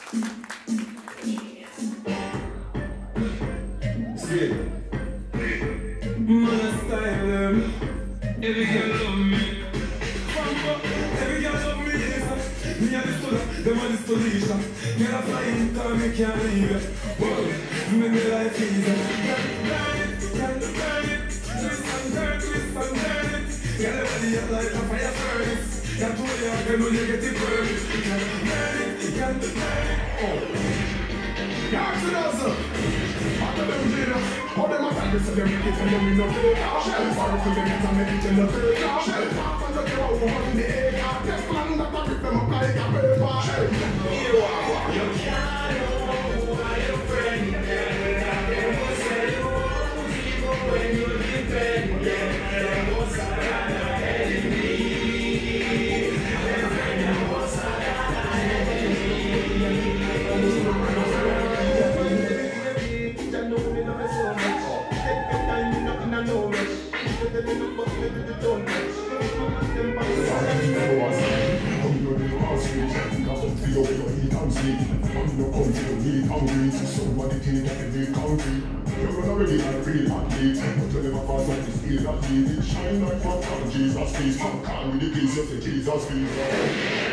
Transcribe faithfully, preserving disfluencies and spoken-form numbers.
See, man, I style them. Every girl love me. Every girl love me. Me and the student, them are the solution. Girl, I fly in town, me can't leave it. Whoa, make me life easy. Burn it, burn it, burn it. Twist and turn, twist and turn it. Girl, everybody up like a fire furnace. Girl, pull it up, then when you get it burned. Girl, burn it, girl, burn it. Oh. Yards and also, after them dinner, all them attack this and them kids and them in the field. Shell sorry to them and make it in the field. Shell pass and the girl over in the air. Take plan that I rip them up like a paper. Shell, you are, you can't know who are your friend. Yeah, they will say you won't even when you depend. Yeah, they will say I'm enemy. They will say I'm enemy. Somebody take that every country. You're gonna really have a real athlete. But you never pass like this field athlete. It shine like what Jesus please. Come calm with the keys, just say Jesus please.